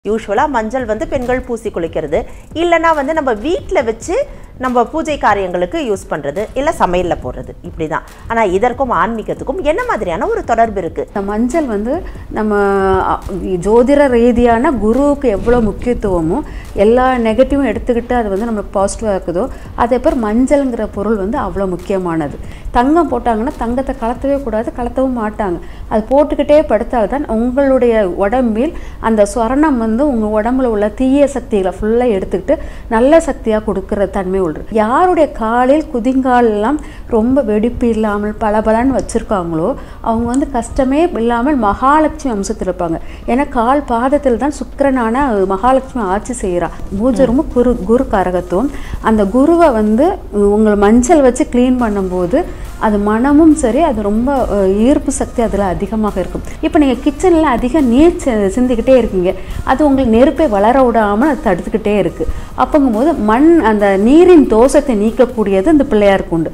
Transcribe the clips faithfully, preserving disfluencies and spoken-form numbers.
யூசுவலா மஞ்சள் வந்து பெண்கள் பூசி குளிக்கிறது இல்லனா வந்து நம்ம வீட்ல வச்சு நம்ம பூஜை காரியங்களுக்கு யூஸ் பண்றது இல்ல சமையல்ல போடுறது இப்படிதான். ஆனா இதற்கும் ஆன்மீகத்துக்கும் என்ன மாதிரியான ஒரு தொடர்பு இருக்கு? மஞ்சள் வந்து நம்ம ஜோதிட ரீதியான குருவுக்கு எவ்வளவு முக்கியத்துவமோ எல்லா நெகட்டிவும் எடுத்துக்கிட்டு அது வந்து நம்ம பாசிட்டிவா இருக்குதோ அதே பேர் மஞ்சள்ங்கிற பொருள் வந்து அவ்வளோ முக்கியமானது. தங்கம் போட்டாங்கன்னா தங்கத்தை கலத்தவே கூடாது, கலத்தவும் மாட்டாங்க. அது போட்டுக்கிட்டே படுத்தால்தான் உங்களுடைய உடம்பில் அந்த ஸ்வர்ணம் வந்து உங்கள் உடம்புல உள்ள தீய சக்திகளை ஃபுல்லாக எடுத்துக்கிட்டு நல்ல சக்தியாக கொடுக்குற தன்மை உள்ளது. யாருடைய காலில் குதிங்காலெல்லாம் ரொம்ப வெடிப்பு இல்லாமல் பலபலன்னு வச்சுருக்காங்களோ அவங்க வந்து கஷ்டமே இல்லாமல் மகாலட்சுமி அம்சத்தில் இருப்பாங்க. ஏன்னா கால் பாதத்தில் தான் சுக்கிரனான மகாலட்சுமி ஆட்சி செய்கிறா. பூஜரும் குரு குரு காரகத்துவம். அந்த குருவை வந்து உங்களை மஞ்சள் வச்சு க்ளீன் பண்ணும்போது அது மனமும் சரி, அது ரொம்ப ஈர்ப்பு சக்தி அதில் அதிகமாக இருக்கும். இப்போ நீங்கள் கிச்சனில் அதிக நீர் சிந்திக்கிட்டே இருக்கீங்க, அது உங்களுக்கு நெருப்பை வளர விடாமல் அது தடுத்துக்கிட்டே இருக்குது. அப்போங்கும்போது மண் அந்த நீரின் தோஷத்தை நீக்கக்கூடியது இந்த பிள்ளையாருக்கு உண்டு.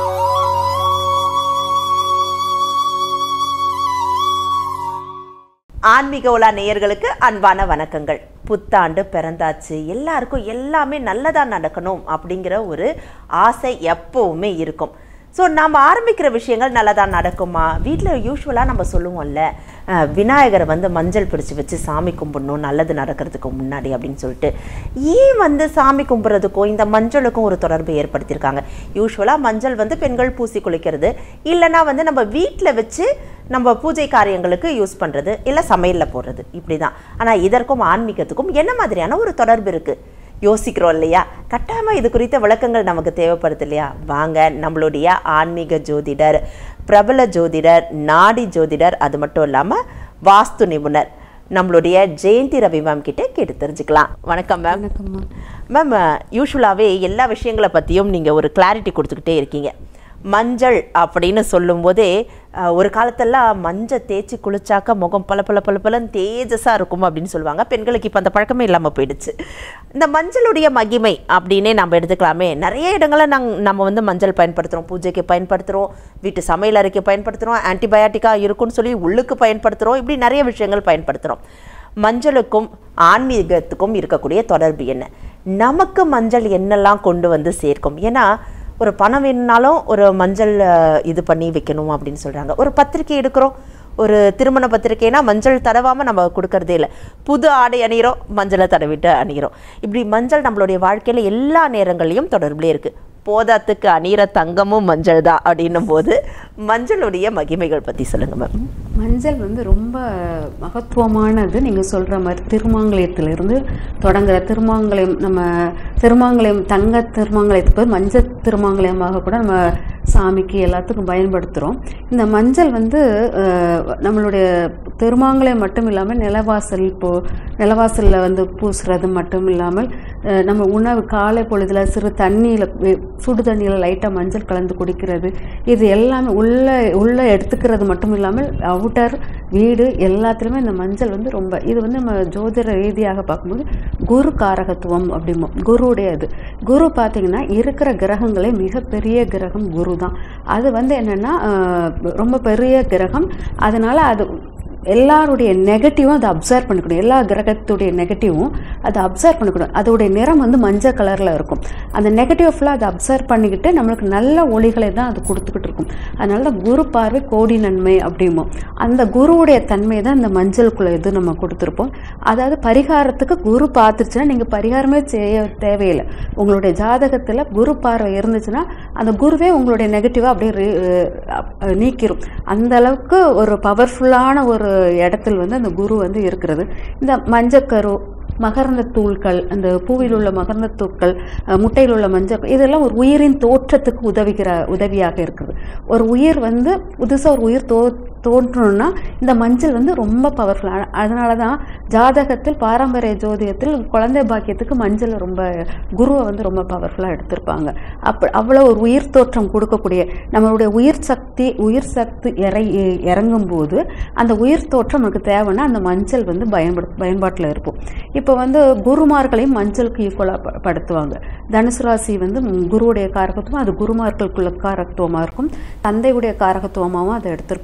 ஆன்மீக உலா நேயர்களுக்கு அன்பான வணக்கங்கள். புத்தாண்டு பிறந்தாச்சு, எல்லாருக்கும் எல்லாமே நல்லதா நடக்கணும் அப்படிங்கிற ஒரு ஆசை எப்பவுமே இருக்கும். ஸோ நம்ம ஆரம்பிக்கிற விஷயங்கள் நல்லதாக நடக்குமா? வீட்டில் யூஸ்வலாக நம்ம சொல்லுவோம்ல, விநாயகரை வந்து மஞ்சள் பிடிச்சி வச்சு சாமி கும்பிடணும் நல்லது நடக்கிறதுக்கு முன்னாடி அப்படின்னு சொல்லிட்டு. ஏன் வந்து சாமி கும்பிட்றதுக்கும் இந்த மஞ்சளுக்கும் ஒரு தொடர்பு ஏற்படுத்தியிருக்காங்க? யூஸ்வலாக மஞ்சள் வந்து பெண்கள் பூசி குளிக்கிறது இல்லைனா வந்து நம்ம வீட்டில் வச்சு நம்ம பூஜை காரியங்களுக்கு யூஸ் பண்ணுறது இல்லை சமையலில் போடுறது இப்படி தான். ஆனால் இதற்கும் ஆன்மீகத்துக்கும் என்ன மாதிரியான ஒரு தொடர்பு இருக்குது யோசிக்கிறோம் இல்லையா? கட்டாயமாக இது குறித்த விளக்கங்கள் நமக்கு தேவைப்படுது இல்லையா? வாங்க நம்மளுடைய ஆன்மீக ஜோதிடர், பிரபல ஜோதிடர், நாடி ஜோதிடர், அது மட்டும் இல்லாமல் வாஸ்து நிபுணர் நம்மளுடைய ஜெயந்தி ரவி மேம் கிட்ட கேட்டு தெரிஞ்சுக்கலாம். வணக்கம் மேம். மேம், யூஸ்வலாகவே எல்லா விஷயங்களை பற்றியும் நீங்கள் ஒரு கிளாரிட்டி கொடுத்துக்கிட்டே இருக்கீங்க. மஞ்சள் அப்படின்னு சொல்லும்போதே ஒரு காலத்தெல்லாம் மஞ்சள் தேய்ச்சி குளிச்சாக்க முகம் பல பல பல பலன்னு தேஜஸாக இருக்கும் அப்படின்னு சொல்லுவாங்க. பெண்களுக்கு இப்போ அந்த பழக்கமே இல்லாமல் போயிடுச்சு. இந்த மஞ்சளுடைய மகிமை அப்படின்னே நம்ம எடுத்துக்கலாமே. நிறைய இடங்களில் நாங்கள் நம்ம வந்து மஞ்சள் பயன்படுத்துகிறோம், பூஜைக்கு பயன்படுத்துகிறோம், வீட்டு சமையல் அறைக்கு பயன்படுத்துகிறோம், ஆன்டிபயாட்டிக்காக இருக்குன்னு சொல்லி உள்ளுக்கு பயன்படுத்துகிறோம், இப்படி நிறைய விஷயங்கள் பயன்படுத்துகிறோம். மஞ்சளுக்கும் ஆன்மீகத்துக்கும் இருக்கக்கூடிய தொடர்பு என்ன? நமக்கு மஞ்சள் என்னெல்லாம் கொண்டு வந்து சேர்க்கும்? ஏன்னா ஒரு பணம் வேணுனாலும் ஒரு மஞ்சள் இது பண்ணி வைக்கணும் அப்படின்னு சொல்கிறாங்க. ஒரு பத்திரிக்கை எடுக்கிறோம், ஒரு திருமண பத்திரிக்கைனா மஞ்சள் தடவாமல் நம்ம கொடுக்கறதே இல்லை. புது ஆடை அணிகிறோம், மஞ்சளை தடவிட்டு அணிகிறோம். இப்படி மஞ்சள் நம்மளுடைய வாழ்க்கையில் எல்லா நேரங்களையும் தொடர்புலேயே இருக்குது. போதாத்துக்கு அணிகிற தங்கமும் மஞ்சள் தான் அப்படின்னும் போது மஞ்சளுடைய மகிமைகள் பற்றி சொல்லுங்கள் மேம். மஞ்சள் வந்து ரொம்ப மகத்துவமானது. நீங்கள் சொல்கிற மாதிரி திருமாங்கலயத்திலிருந்து தொடங்குற திருமாங்கலயம், நம்ம திருமாங்கலயம் தங்க திருமாங்கலயத்துக்கு மஞ்சள் திருமாங்கலயமாக கூட நம்ம சாமிக்கு எல்லாத்துக்கும் பயன்படுத்துகிறோம். இந்த மஞ்சள் வந்து நம்மளுடைய திருமாங்கலயம் மட்டும் இல்லாமல் நிலவாசல், இப்போது நிலவாசலில் வந்து பூசுறது மட்டும் இல்லாமல் நம்ம உணவு காலை பொழுதில் சிறு தண்ணியில் சுடு தண்ணியில் லைட்டாக மஞ்சள் கலந்து குடிக்கிறது, இது எல்லாமே உள்ள உள்ளே எடுத்துக்கிறது மட்டும் இல்லாமல் அவுட்டர் வீடு எல்லாத்துலேயுமே இந்த மஞ்சள் வந்து ரொம்ப, இது வந்து நம்ம ஜோதிட ரீதியாக பார்க்கும்போது குரு காரகத்துவம் அப்படிமோ. குருவுடைய இது குரு பார்த்திங்கன்னா இருக்கிற கிரகங்களே மிகப்பெரிய கிரகம் குரு தான். அது வந்து என்னென்னா ரொம்ப பெரிய கிரகம். அதனால் அது எல்லாருடைய நெகட்டிவும் அதை அப்சர்வ் பண்ணிக்கணும். எல்லா கிரகத்துடைய நெகட்டிவும் அதை அப்சர்வ் பண்ணிக்கணும். அதோடைய நிறம் வந்து மஞ்சள் கலரில் இருக்கும். அந்த நெகட்டிவ் ஃபுல்லாக அதை அப்சர்வ் பண்ணிக்கிட்டு நம்மளுக்கு நல்ல ஒளிகளை தான் அது கொடுத்துக்கிட்டு இருக்கும். அதனால தான் குரு பார்வை கோடி நன்மை அப்படிமோ. அந்த குருவுடைய தன்மை தான் இந்த மஞ்சளுக்குள்ள இது நம்ம கொடுத்துருப்போம். அதாவது பரிகாரத்துக்கு குரு பார்த்துருச்சுன்னா நீங்கள் பரிகாரமே செய்ய தேவையில்லை. உங்களுடைய ஜாதகத்தில் குரு பார்வை இருந்துச்சுன்னா அந்த குருவே உங்களுடைய நெகட்டிவாக அப்படியே நீக்கிரும். அந்த அளவுக்கு ஒரு பவர்ஃபுல்லான ஒரு இடத்தில் வந்து அந்த குரு வந்து இருக்கிறது. இந்த மஞ்சக்கரு, மகரந்த தூள்கள், அந்த பூவில் உள்ள மகரந்த தூள்கள், முட்டையில் உள்ள மஞ்சள், இதெல்லாம் ஒரு உயிரின் தோற்றத்துக்கு உதவிக்கிற உதவியாக இருக்குது. ஒரு உயிர் வந்து புதுசாக ஒரு உயிர் தோ தோன்றணும்னா இந்த மஞ்சள் வந்து ரொம்ப பவர்ஃபுல்லான. அதனால தான் ஜாதகத்தில் பாரம்பரிய ஜோதிடத்தில் குழந்தை பாக்கியத்துக்கு மஞ்சள் ரொம்ப குருவை வந்து ரொம்ப பவர்ஃபுல்லாக எடுத்திருப்பாங்க. அப்போ அவ்வளோ ஒரு உயிர் தோற்றம் கொடுக்கக்கூடிய நம்மளுடைய உயிர் சக்தி உயிர் சக்தி இறை இறங்கும் போது அந்த உயிர் தோற்றம் நமக்கு தேவைன்னா அந்த மஞ்சள் வந்து பயன்படு பயன்பாட்டில் இருக்கும். இப்போ வந்து குருமார்களையும் மஞ்சளுக்கு ஈக்குவலாக படுத்துவாங்க. தனுசு ராசி வந்து குருவுடைய காரகத்துவம், அது குருமார்களுக்குள்ள காரகத்துவமாக இருக்கும். தந்தையுடைய காரகத்துவமாகவும் அதை எடுத்திருப்போம்.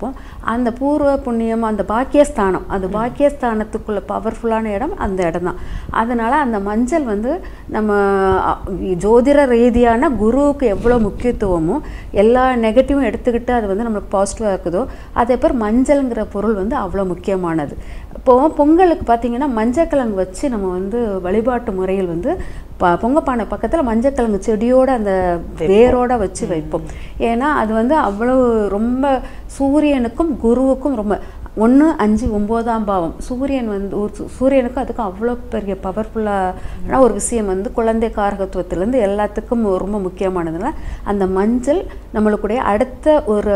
அந்த பூர்வ புண்ணியம், அந்த பாக்கியஸ்தானம், அந்த பாக்கியஸ்தானத்துக்குள்ள பவர்ஃபுல்லான இடம் அந்த இடம் தான். அதனால் அந்த மஞ்சள் வந்து நம்ம ஜோதிட ரீதியான குருவுக்கு எவ்வளோ முக்கியத்துவமோ, எல்லா நெகட்டிவும் எடுத்துக்கிட்டு அது வந்து நம்மளுக்கு பாசிட்டிவாக இருக்குதோ, அதே பேர் மஞ்சள்ங்கிற பொருள் வந்து அவ்வளோ முக்கியமானது. இப்போது பொங்கலுக்கு பார்த்திங்கன்னா மஞ்சக்கிழங்கு வச்சு நம்ம வந்து வழிபாட்டு முறையில் வந்து ப பொங்கப்பானை பக்கத்தில் மஞ்சக்கிழங்கு செடியோடு அந்த வேரோடு வச்சு வைப்போம். ஏன்னா அது வந்து அவ்வளோ ரொம்ப சூரியனுக்கும் குருவுக்கும் ரொம்ப ஒன்று அஞ்சு ஒம்போதாம் பாவம் சூரியன் வந்து ஒரு சூரியனுக்கும் அதுக்கும் அவ்வளோ பெரிய பவர்ஃபுல்லான ஒரு விஷயம் வந்து குழந்தை காரகத்துவத்திலேருந்து எல்லாத்துக்கும் ரொம்ப முக்கியமானதுனால அந்த மஞ்சள் நம்மளுக்குடைய அடுத்த ஒரு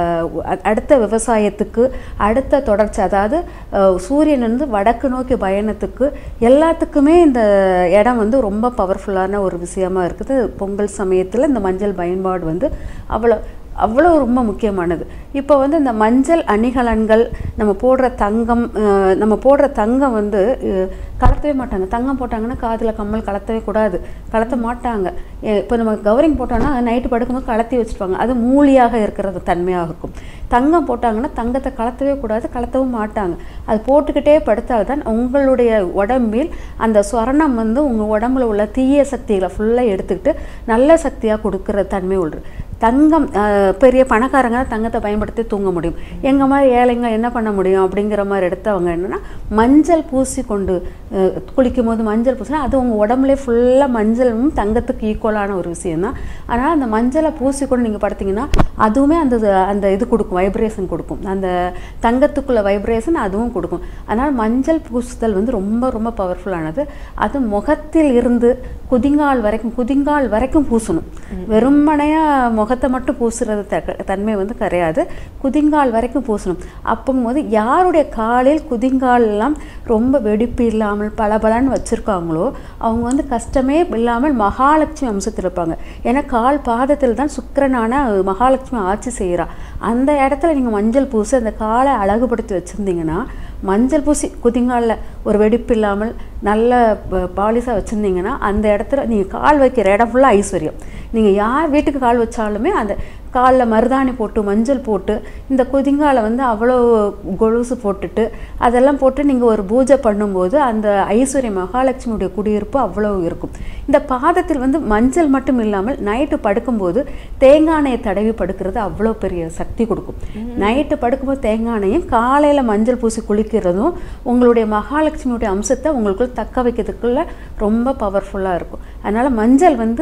அடுத்த விவசாயத்துக்கு அடுத்த தொடர்ச்சி, அதாவது சூரியன் வந்து வடக்கு நோக்கி பயணத்துக்கு எல்லாத்துக்குமே இந்த இடம் வந்து ரொம்ப பவர்ஃபுல்லான ஒரு விஷயமா இருக்குது. பொங்கல் சமயத்தில் இந்த மஞ்சள் பயன்பாடு வந்து அவ்வளோ அவ்வளோ ரொம்ப முக்கியமானது. இப்போ வந்து இந்த மஞ்சள் அணிகலன்கள், நம்ம போடுற தங்கம், நம்ம போடுற தங்கம் வந்து கலத்தவே மாட்டாங்க. தங்கம் போட்டாங்கன்னா காதில் கம்மல் கலத்தவே கூடாது, கலத்த மாட்டாங்க. இப்போ நம்ம கவரிங் போட்டோன்னா நைட்டு படுக்கும்போது கலத்தி வச்சுருப்பாங்க, அது மூலியாக இருக்கிறது தன்மையாக இருக்கும். தங்கம் போட்டாங்கன்னா தங்கத்தை கலத்தவே கூடாது, கலத்தவும் மாட்டாங்க. அது போட்டுக்கிட்டே படுத்தால்தான் உங்களுடைய உடம்பில் அந்த ஸ்வரணம் வந்து உங்கள் உடம்புல உள்ள தீய சக்திகளை ஃபுல்லாக எடுத்துக்கிட்டு நல்ல சக்தியாக கொடுக்குற தன்மை உள்ளது. தங்கம் பெரிய பணக்காரங்க தங்கத்தை பயன்படுத்தி தூங்க முடியும். எங்கள் மாதிரி ஏழைங்க என்ன பண்ண முடியும் அப்படிங்கிற மாதிரி எடுத்தவங்க என்னென்னா மஞ்சள் பூசி கொண்டு குளிக்கும் போது மஞ்சள் பூசினா அது உங்கள் உடம்புலே ஃபுல்லாக மஞ்சளும் தங்கத்துக்கு ஈக்குவலான ஒரு விஷயந்தான். அதனால் அந்த மஞ்சளை பூசி கொண்டு நீங்கள் படுத்திங்கன்னா அதுவுமே அந்த அந்த இது கொடுக்கும், வைப்ரேஷன் கொடுக்கும். அந்த தங்கத்துக்குள்ள வைப்ரேஷன் அதுவும் கொடுக்கும். அதனால் மஞ்சள் பூசுதல் வந்து ரொம்ப ரொம்ப பவர்ஃபுல்லானது. அது முகத்தில் இருந்து குதிங்கால் வரைக்கும் குதிங்கால் வரைக்கும் பூசணும். வெறுமனையாக முகத்தை மட்டும் பூசுறது தன்மை வந்து கிடையாது, குதிங்கால் வரைக்கும் பூசணும். அப்போங்கும்போது யாருடைய காலில் குதிங்கால் எல்லாம் ரொம்ப வெடிப்பு இல்லாமல் பளபளன்னு வச்சுருக்காங்களோ அவங்க வந்து கஷ்டமே இல்லாமல் மகாலட்சுமி அம்சத்தில் இருப்பாங்க. ஏன்னா கால் பாதத்தில் தான் சுக்கிரனான மகாலட்சுமி ஆட்சி செய்கிறா. அந்த இடத்துல நீங்கள் மஞ்சள் பூசி அந்த காலை அழகுபடுத்தி வச்சுருந்தீங்கன்னா, மஞ்சள் பூசி குதிங்காலில் ஒரு வெடிப்பு இல்லாமல் நல்ல பாலிஷாக வச்சுருந்தீங்கன்னா அந்த இடத்துல நீங்கள் கால் வைக்கிற இடம் ஃபுல்லாக ஐஸ்வர்யம். நீங்கள் யார் வீட்டுக்கு கால் வச்சாலுமே அந்த காலில் மருதாணி போட்டு மஞ்சள் போட்டு இந்த குதிங்காலை வந்து அவ்வளோ கொலுசு போட்டுட்டு அதெல்லாம் போட்டு நீங்கள் ஒரு பூஜை பண்ணும்போது அந்த ஐஸ்வர்ய மகாலட்சுமியுடைய குடியிருப்பு அவ்வளோ இருக்கும். இந்த பாதத்தில் வந்து மஞ்சள் மட்டும் இல்லாமல் நைட்டு படுக்கும்போது தேங்காய் எண்ணெயை தடவி படுக்கிறது அவ்வளோ பெரிய சக்தி கொடுக்கும். நைட்டு படுக்கும்போது தேங்காய் எண்ணெயும் காலையில் மஞ்சள் பூசி குளிக்கிறதும் உங்களுடைய மகாலட்சுமியுடைய அம்சத்தை உங்களுக்குள்ள தக்க வைக்கிறதுக்குள்ள ரொம்ப பவர்ஃபுல்லாக இருக்கும். அதனால் மஞ்சள் வந்து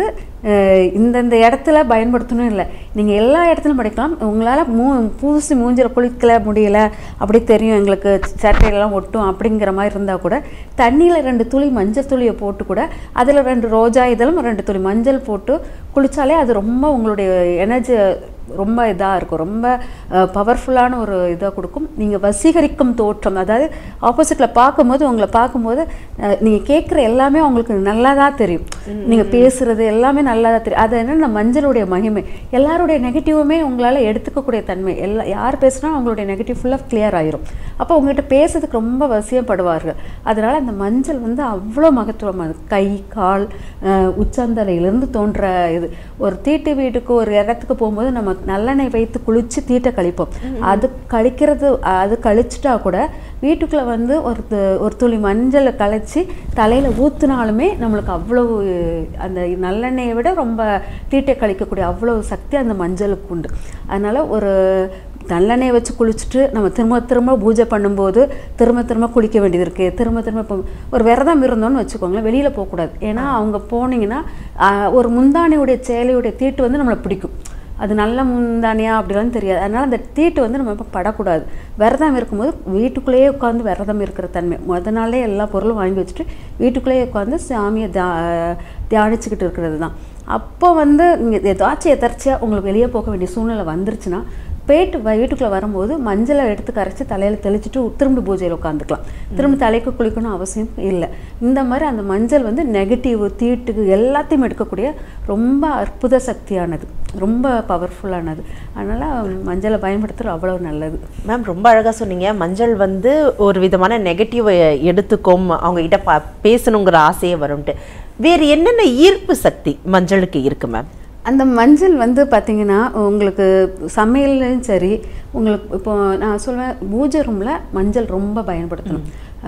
இந்தந்த இடத்துல பயன்படுத்தணும் இல்லை, நீங்கள் எல்லா இடத்துலையும் படிக்கலாம். உங்களால் மூ பூசி மூஞ்சில் குளிக்கல முடியல அப்படி தெரியும், எங்களுக்கு சட்டையெல்லாம் ஒட்டும் அப்படிங்கிற மாதிரி இருந்தால் கூட தண்ணியில் ரெண்டு துளி மஞ்சள் துளியை போட்டு கூட அதில் ரெண்டு ரோஜா இதழும் ரெண்டு துளி மஞ்சள் போட்டு குளித்தாலே அது ரொம்ப உங்களுடைய எனர்ஜி ரொம்ப இதாக இருக்கும், ரொம்ப பவர்ஃபுல்லான ஒரு இதாக கொடுக்கும். நீங்கள் வசீகரிக்கும் தோற்றம், அதாவது ஆப்போசிட்டில் பார்க்கும்போது உங்களை பார்க்கும்போது நீங்கள் கேட்குற எல்லாமே உங்களுக்கு நல்லா தான் தெரியும், நீங்கள் பேசுகிறது எல்லாமே நல்லா தான் தெரியும். அது என்னென்ன மஞ்சளுடைய மகிமை, எல்லாருடைய நெகட்டிவுமே உங்களால் எடுத்துக்கக்கூடிய தன்மை. எல்லா யார் பேசுனா அவங்களுடைய நெகட்டிவ் ஃபுல்லாக கிளியர் ஆயிரும். அப்போ உங்கள்கிட்ட பேசுறதுக்கு ரொம்ப வசியப்படுவார்கள். அதனால் அந்த மஞ்சள் வந்து அவ்வளோ மகத்துவமானது. கை கால் உச்சந்தலையிலேருந்து தோன்ற இது. ஒரு தீட்டு வீட்டுக்கு ஒரு இடத்துக்கு போகும்போது நம்ம நல்லெண்ணெய் வைத்து குளிச்சு தீட்டை கழிப்போம். அது கழிக்கிறது அது கழிச்சிட்டா கூட வீட்டுக்குள்ளே வந்து ஒரு ஒரு துளி மஞ்சளை கழிச்சு தலையில் ஊற்றினாலுமே நம்மளுக்கு அவ்வளவு அந்த நல்லெண்ணெயை விட ரொம்ப தீட்டை கழிக்கக்கூடிய அவ்வளோ சக்தி அந்த மஞ்சளுக்கு உண்டு. அதனால் ஒரு நல்லெண்ணெயை வச்சு குளிச்சுட்டு நம்ம திரும்ப திரும்ப பூஜை பண்ணும்போது திரும்ப திரும்ப குளிக்க வேண்டியது இருக்குது. திரும்ப திரும்ப இப்போ ஒரு விரதம் இருந்தோன்னு வச்சுக்கோங்களேன், வெளியில் போகக்கூடாது. ஏன்னா அவங்க போனீங்கன்னா ஒரு முந்தானியுடைய சேலையுடைய தீட்டு வந்து நம்மளை பிடிக்கும். அது நல்ல முந்தானியா அப்படிலாம் தெரியாது. அதனால் அந்த தீட்டு வந்து நம்ம இப்போ படக்கூடாது. விரதம் இருக்கும்போது வீட்டுக்குள்ளேயே உட்காந்து விரதம் இருக்கிற தன்மை. முத நாளே எல்லா பொருளும் வாங்கி வச்சுட்டு வீட்டுக்குள்ளேயே உட்காந்து சாமியை தியா தியானிச்சுக்கிட்டு இருக்கிறது தான். அப்போ வந்து நீங்கள் ஏதாச்சும் எதர்ச்சியாக உங்களுக்கு வெளியே போக வேண்டிய சூழ்நிலை வந்துருச்சுன்னா போயிட்டு வீட்டுக்குள்ளே வரும்போது மஞ்சளை எடுத்து கரைச்சி தலையில் தெளிச்சுட்டு திரும்ப பூஜையில் உட்காந்துக்கலாம். திரும்ப தலைக்கு குளிக்கணும் அவசியம் இல்லை. இந்த மாதிரி அந்த மஞ்சள் வந்து நெகட்டிவ் தீட்டுக்கு எல்லாத்தையும் எடுக்கக்கூடிய ரொம்ப அற்புத சக்தியானது, ரொம்ப பவர்ஃபுல்லானது. அதனால் மஞ்சளை பயன்படுத்துகிறது அவ்வளோ நல்லது. மேம் ரொம்ப அழகாக சொன்னீங்க. மஞ்சள் வந்து ஒரு விதமான நெகட்டிவ் எடுத்துக்கும், அவங்ககிட்ட பா பேசணுங்கிற ஆசையே வரும்ட்டு. வேறு என்னென்ன ஈர்ப்பு சக்தி மஞ்சளுக்கு இருக்கு மேம்? அந்த மஞ்சள் வந்து பார்த்திங்கன்னா உங்களுக்கு சமையல்லையும் சரி, உங்களுக்கு இப்போ நான் சொல்வேன் பூஜை ரூமில் மஞ்சள் ரொம்ப பயன்படுத்தணும்.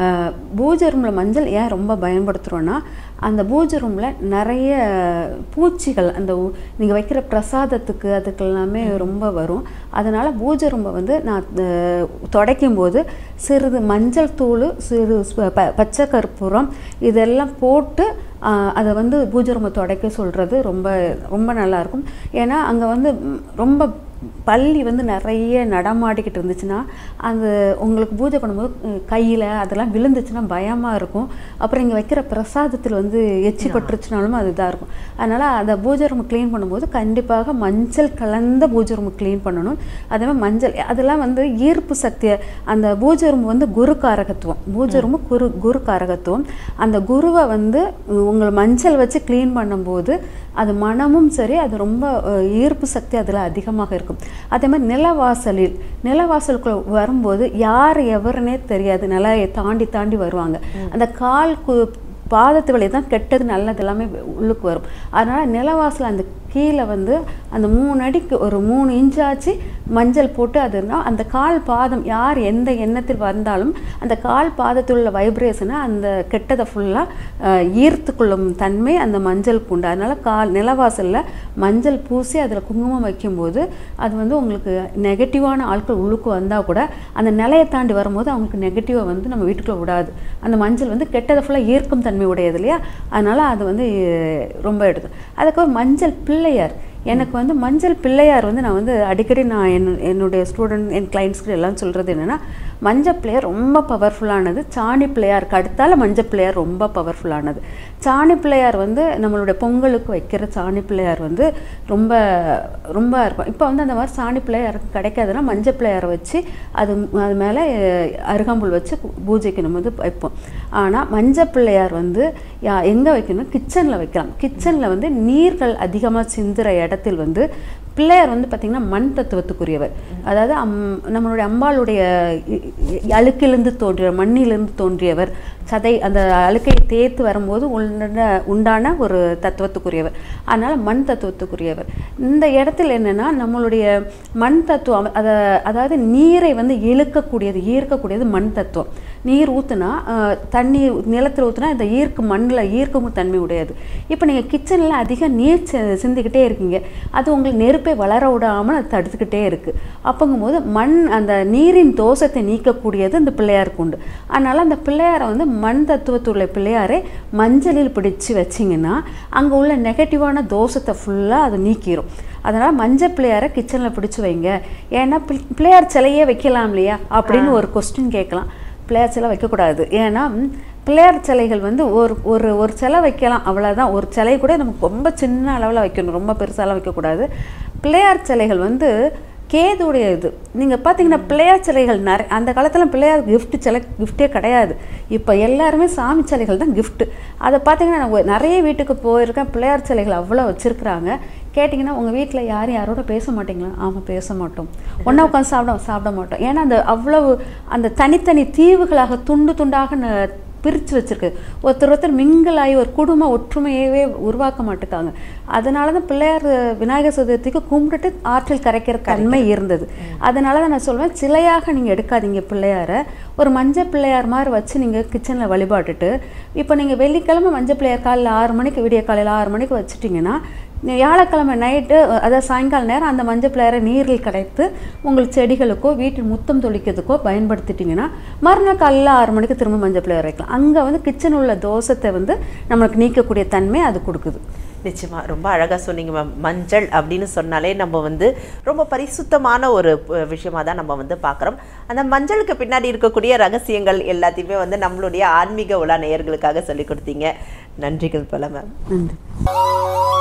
பூஜை ரூமில் மஞ்சள் ஏன் ரொம்ப பயன்படுத்துகிறோன்னா, அந்த பூஜை ரூமில் நிறைய பூச்சிகள் அந்த நீங்கள் வைக்கிற பிரசாதத்துக்கு அதுக்கெல்லாமே ரொம்ப வரும். அதனால் பூஜை ரூமை வந்து நான் துடைக்கும் போது சிறிது மஞ்சள் தூள், சிறு ப பச்சை கற்பூரம் இதெல்லாம் போட்டு அதை வந்து பூஜை ரூமை துடைக்க சொல்கிறது ரொம்ப ரொம்ப நல்லாயிருக்கும். ஏன்னா அங்கே வந்து ரொம்ப பள்ளி வந்து நிறைய நடமாடிக்கிட்டு இருந்துச்சுன்னா அந்த உங்களுக்கு பூஜை பண்ணும்போது கையில் அதெல்லாம் விழுந்துச்சுன்னா பயமாக இருக்கும். அப்புறம் இங்கே வைக்கிற பிரசாதத்தில் வந்து எச்சி பட்டுருச்சுனாலும் அது இதாக இருக்கும். அதனால் அந்த பூஜை ரூம் க்ளீன் பண்ணும்போது கண்டிப்பாக மஞ்சள் கலந்த பூஜை ரூம் க்ளீன் பண்ணணும். அதே மாதிரி மஞ்சள் அதெல்லாம் வந்து ஈர்ப்பு சக்தியை அந்த பூஜை ரூம் வந்து குரு காரகத்துவம், பூஜை ரூமு குரு குரு காரகத்துவம். அந்த குருவை வந்து உங்களை மஞ்சள் வச்சு க்ளீன் பண்ணும்போது அது மனமும் சரி, அது ரொம்ப ஈர்ப்பு சக்தி அதில் அதிகமாக இருக்கும். அதே மாதிரி நிலவாசலில் நிலவாசலுக்குள்ள வரும்போது யார் எவருன்னே தெரியாது, நிலையை தாண்டி தாண்டி வருவாங்க. அந்த கால் பாதத்து வழி தான் கெட்டது நல்லது எல்லாமே உள்ளுக்கு வரும். அதனால் நிலவாசல் அந்த கீழே வந்து அந்த மூணு அடிக்கு ஒரு மூணு இன்ச்சாச்சு மஞ்சள் போட்டு அதுனா அந்த கால் பாதம் யார் எந்த எண்ணத்தில் வந்தாலும் அந்த கால் பாதத்தில் உள்ள வைப்ரேஷனை அந்த கெட்டதை ஃபுல்லாக ஈர்த்துக்கொள்ளும் தன்மை அந்த மஞ்சளுக்கு உண்டு. அதனால் கால் நிலவாசலில் மஞ்சள் பூசி அதில் குங்குமம் வைக்கும்போது அது வந்து உங்களுக்கு நெகட்டிவான ஆட்கள் உள்ளுக்கு வந்தால் கூட அந்த நிலையை தாண்டி வரும்போது அவங்களுக்கு நெகட்டிவை வந்து நம்ம வீட்டுக்குள்ளே விடாது. அந்த மஞ்சள் வந்து கெட்டதை ஃபுல்லாக ஈர்க்கும் தன்மை உடையது இல்லையா, அதனால் அது வந்து ரொம்ப எடுத்து. அதுக்கப்புறம் மஞ்சள் பிள்ளையார், எனக்கு வந்து மஞ்சள் பிள்ளையார் வந்து நான் வந்து அடிக்கடி நான் என் என்னுடைய ஸ்டூடெண்ட் என் கிளைண்ட்ஸ்க்கு எல்லாம் சொல்கிறது என்னென்னா, மஞ்சள் பிள்ளையார் ரொம்ப பவர்ஃபுல்லானது. சாணி பிள்ளையாருக்கு அடுத்தால மஞ்சள் பிள்ளையார் ரொம்ப பவர்ஃபுல்லானது. சாணி பிள்ளையார் வந்து நம்மளுடைய பொங்கலுக்கு வைக்கிற சாணி பிள்ளையார் வந்து ரொம்ப ரொம்ப இருக்கும். இப்போ வந்து அந்த மாதிரி சாணி பிள்ளையாருக்கு கிடைக்காதுன்னா மஞ்சள் பிள்ளையாரை வச்சு அது அது மேலே அருகாம்புல் வச்சு பூஜைக்கு நம்ம வந்து வைப்போம். ஆனால் மஞ்சள் பிள்ளையார் வந்து யா எங்கே வைக்கணும், கிச்சனில் வைக்கலாம். கிச்சனில் வந்து நீர்கள் அதிகமாக சிந்துற இடத்தில் வந்து பிள்ளையார் வந்து பார்த்திங்கன்னா மண் தத்துவத்துக்குரியவர். அதாவது அம் நம்மளுடைய அம்பாளுடைய அழுக்கிலிருந்து தோன்றியவர், மண்ணிலிருந்து தோன்றியவர், சதை அந்த அழுக்கை தேய்த்து வரும்போது உண்டான உண்டான ஒரு தத்துவத்துக்குரியவர். அதனால் மண் தத்துவத்துக்குரியவர். இந்த இடத்துல என்னென்னா நம்மளுடைய மண் தத்துவம் அதை அதாவது நீரை வந்து இழுக்கக்கூடியது ஈர்க்கக்கூடியது மண் தத்துவம். நீர் ஊற்றுனா தண்ணி நிலத்தில் ஊற்றுனா இந்த ஈர்க்கு மண்ணில் ஈர்க்கும் தன்மை உடையது. இப்போ நீங்கள் கிச்சனில் அதிக நீர் சிந்திக்கிட்டே இருக்கீங்க, அது உங்களுக்கு நெருப்பை வளர விடாமல் அது தடுத்துக்கிட்டே இருக்குது. அப்போங்கும்போது மண் அந்த நீரின் தோஷத்தை நீக்கக்கூடியது இந்த பிள்ளையாருக்கு உண்டு. அதனால் அந்த பிள்ளையாரை வந்து மண் தத்துவத்துள்ள பிள்ளையாரை மஞ்சளில் பிடிச்சி வச்சிங்கன்னா அங்கே உள்ள நெகட்டிவான தோஷத்தை ஃபுல்லாக அதை நீக்கிடும். அதனால் மஞ்சள் பிள்ளையாரை கிச்சனில் பிடிச்சி வைங்க. ஏன்னா பிள்ளையார் சிலையே வைக்கலாம் இல்லையா அப்படின்னு ஒரு கொஸ்டின் கேட்கலாம். பிள்ளையார் சிலை வைக்கக்கூடாது. ஏன்னா பிள்ளையார் சிலைகள் வந்து ஒரு ஒரு ஒரு சிலை வைக்கலாம், அவ்வளோதான். ஒரு சிலை கூட நமக்கு ரொம்ப சின்ன அளவில் வைக்கணும், ரொம்ப பெருசாலாம் வைக்கக்கூடாது. பிள்ளையார் சிலைகள் வந்து கேதுடைய இது. நீங்கள் பார்த்தீங்கன்னா பிள்ளையார் சிலைகள் நிறைய அந்த காலத்தில் பிள்ளையார் கிஃப்ட் சிலை கிஃப்டே கிடையாது. இப்போ எல்லாருமே சாமி சிலைகள் தான் கிஃப்ட்டு. அதை பார்த்தீங்கன்னா நான் நிறைய வீட்டுக்கு போயிருக்கேன், பிள்ளையார் சிலைகள் அவ்வளோ வச்சுருக்குறாங்க. கேட்டிங்கன்னா உங்கள் வீட்டில் யாரும் யாரோட பேச மாட்டிங்களா? ஆமாம், பேச மாட்டோம். ஒன்றா உட்காந்து சாப்பிட சாப்பிட மாட்டோம். ஏன்னா அந்த அவ்வளவு அந்த தனித்தனி தீவுகளாக துண்டு துண்டாக பிரித்து வச்சுருக்கு. ஒருத்தர் ஒருத்தர் மிங்கிளாகி ஒரு குடும்ப ஒற்றுமையவே உருவாக்க மாட்டுக்காங்க. அதனால தான் பிள்ளையார் விநாயகர் சதுர்த்திக்கு கும்பிட்டுட்டு ஆற்றில் கரைக்கிற தன்மை இருந்தது. அதனால தான் நான் சொல்வேன், சிலையாக நீங்கள் எடுக்காதீங்க பிள்ளையாரை. ஒரு மஞ்சள் பிள்ளையார் மாதிரி வச்சு நீங்கள் கிச்சனில் வழிபாட்டுட்டு இப்போ நீங்கள் வெள்ளிக்கிழமை மஞ்சள் பிள்ளையார் காலையில் ஆறு மணிக்கு விடிய காலையில் ஆறு மணிக்கு வச்சுட்டிங்கன்னா வியாழக்கிழமை நைட்டு அதாவது சாயங்கால நேரம் அந்த மஞ்சள் பிள்ளையாரை நீரில் கடைத்து உங்கள் செடிகளுக்கோ வீட்டில் முத்தம் தொளிக்கிறதுக்கோ பயன்படுத்திட்டிங்கன்னா மறுநாள் காலையில் ஆறு மணிக்கு திரும்ப மஞ்சள் பிள்ளையார் வைக்கலாம். அங்கே வந்து கிச்சன் உள்ள தோஷத்தை வந்து நம்மளுக்கு நீக்கக்கூடிய தன்மை அது கொடுக்குது. நிச்சயமா ரொம்ப அழகாக சொன்னீங்க மேம். மஞ்சள் அப்படின்னு சொன்னாலே நம்ம வந்து ரொம்ப பரிசுத்தமான ஒரு விஷயமா தான் நம்ம வந்து பார்க்குறோம். அந்த மஞ்சளுக்கு பின்னாடி இருக்கக்கூடிய ரகசியங்கள் எல்லாத்தையுமே வந்து நம்மளுடைய ஆன்மீக உலா நேயர்களுக்காக சொல்லி கொடுத்தீங்க. நன்றிகள் பல மேம். நன்றி.